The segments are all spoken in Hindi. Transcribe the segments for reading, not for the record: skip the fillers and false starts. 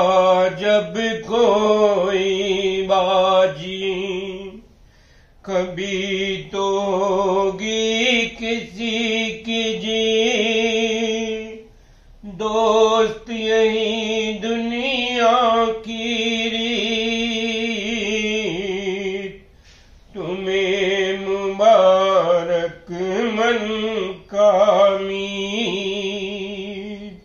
जब कोई बाजी, कभी तो होगी किसी की जी। दोस्त यही दुनिया की रीत, तुम्हें मुबारक मन का मीत।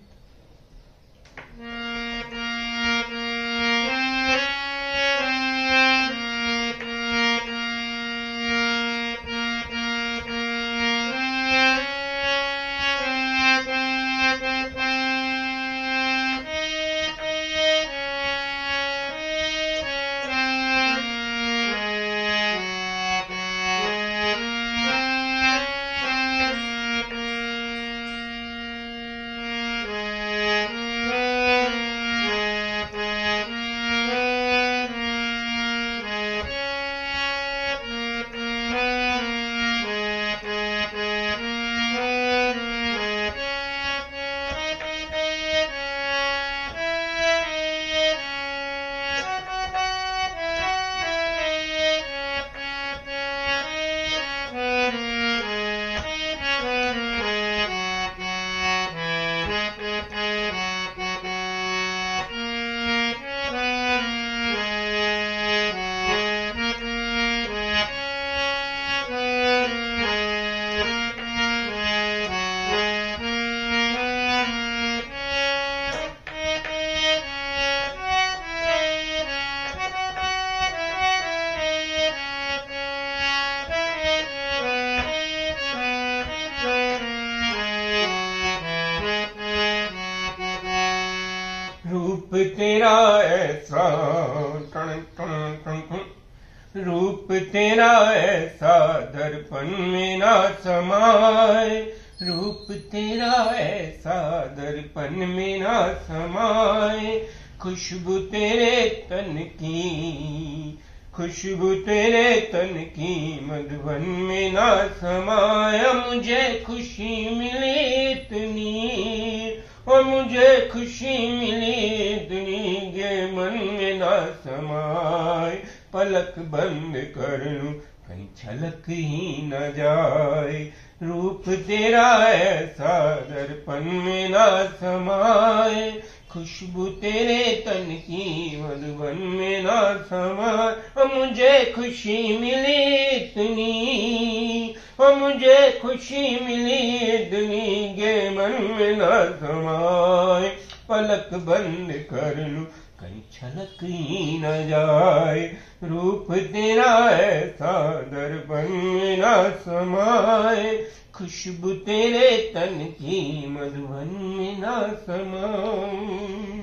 रूप तेरा ऐसा, रूप तेरा ऐसा दर्पण में ना समाए। रूप तेरा ऐसा दर्पण में ना समाए। खुशबू तेरे तन की, खुशबू तेरे तन की मधुबन में ना समाया। मुझे खुशी मिली इतनी, और मुझे खुशी मिली इतनी के मन में ना समाए। पलक बंद कर लूं कहीं छलक ही न जाए। रूप तेरा ऐसा दर्पण में ना समाए। खुशबू तेरे तन की मधुबन में ना समाए। मुझे खुशी मिली इतनी, और मुझे खुशी मिली इतनी के मन में ना समाए। पलक बंद कर लूं कहीं छलक ही न जाए। रूप तेरा ऐसा दर्पण में ना समाए। खुशबू तेरे तन की मधुबन में ना समाए।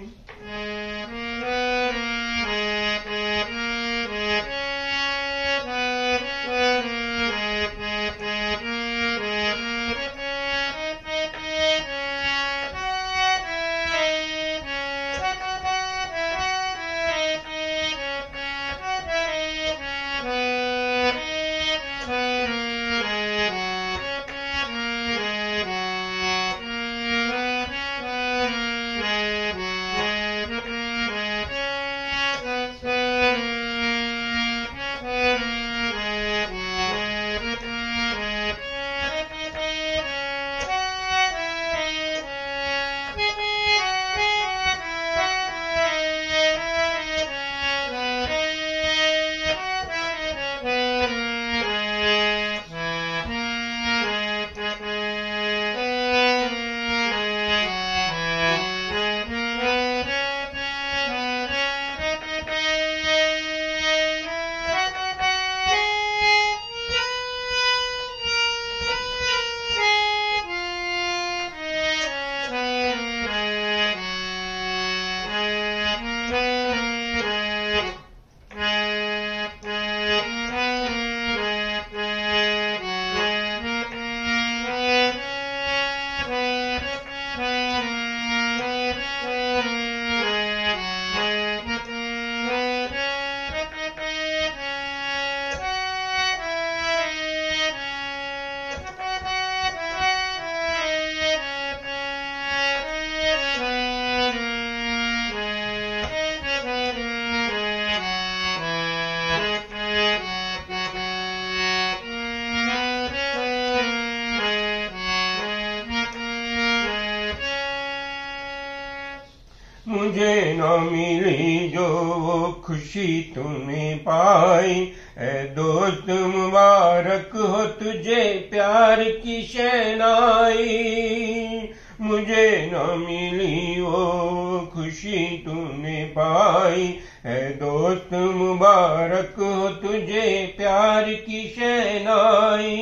न मिली जो वो खुशी तूने पाई। ऐ दोस्त मुबारक हो तुझे प्यार की शहनाई। मुझे न मिली वो खुशी तूने पाई। ऐ दोस्त मुबारक हो तुझे प्यार की शहनाई।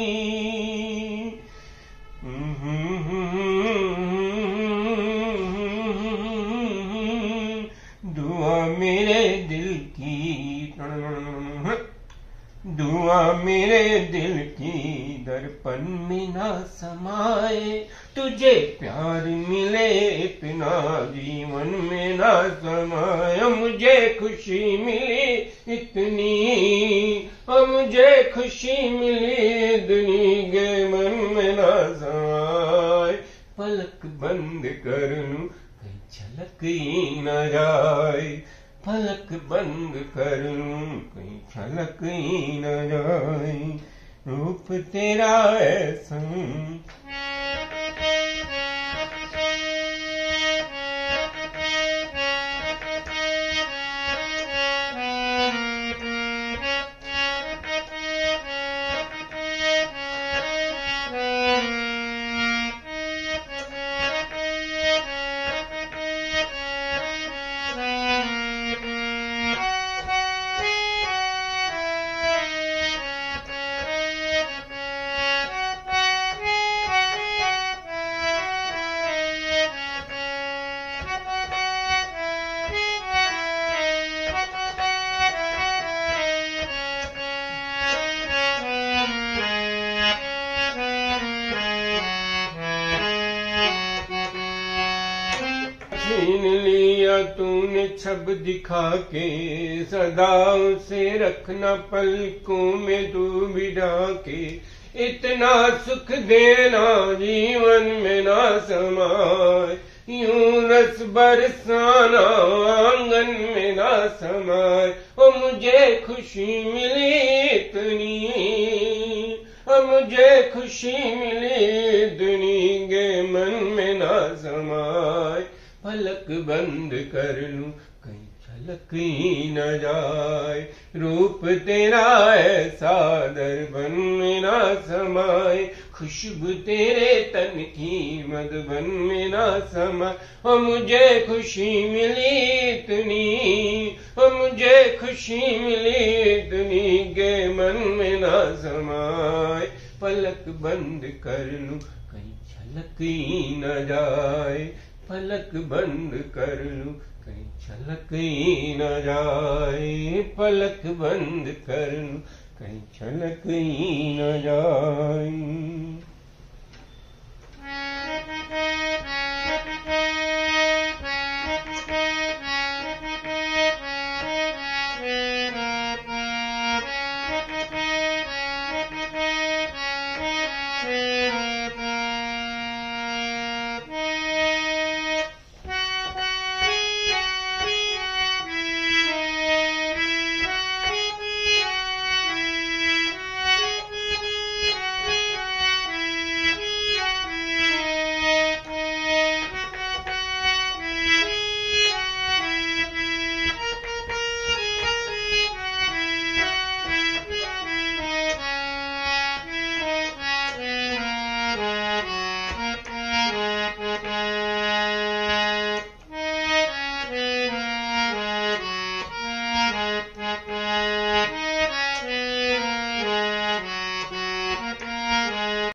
दुआ मेरे दिल की, दुआ मेरे दिल की दर्पण में ना समाए। तुझे प्यार मिले इतना जीवन में ना समाए। मुझे खुशी मिली इतनी, मुझे खुशी मिली इतनी के मन में ना समाए। पलक बंद कर लूं कहीं झलक ही न जाए। पलक बंद कर लूं कहीं झलक ही न जाए। रूप तेरा ऐसा छीन लिया तूने छब दिखा के। सदा उसे रखना पलकों में तू बिठा के। इतना सुख देना जीवन में ना समाए। यूं रस बरसाना आंगन में ना समाए। ओ मुझे खुशी मिली इतनी, मुझे खुशी मिली इतनी के मन में ना समाए। पलक बंद कर लूं कहीं झलक ही न जाए। रूप तेरा ऐसा दर्पण में ना समाए। खुशबू तेरे तन की मधुबन में ना समाए। ओ मुझे खुशी मिली इतनी, मुझे खुशी मिली इतनी के मन में ना समाए। पलक बंद कर लूं कहीं झलक ही न जाए। पलक बंद कर लूं कहीं झलक ही न जाए। पलक बंद कर लूं कहीं झलक ही न जाए।